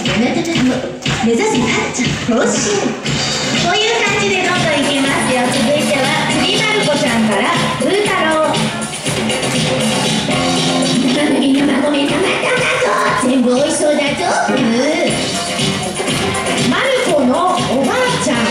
目指せタッチ甲子園。こういう感じでどんどんいきますよ。続いてはちびまる子ちゃんからブー太郎。生麦生米生卵全部おいしそうだぞ。まる子のおばあちゃん。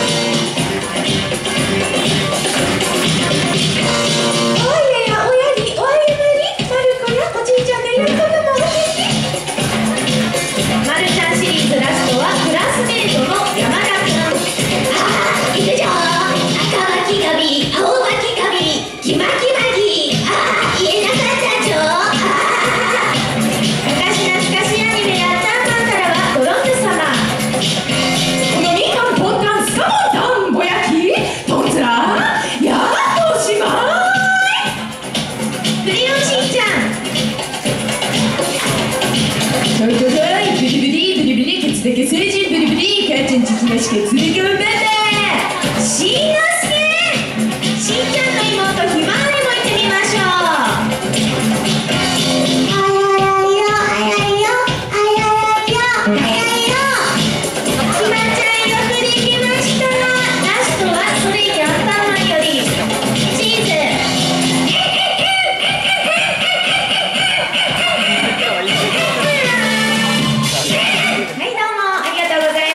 ブリブリブリブリケツだけ成人ブリブリ母ちゃんちきましかつれがうまい。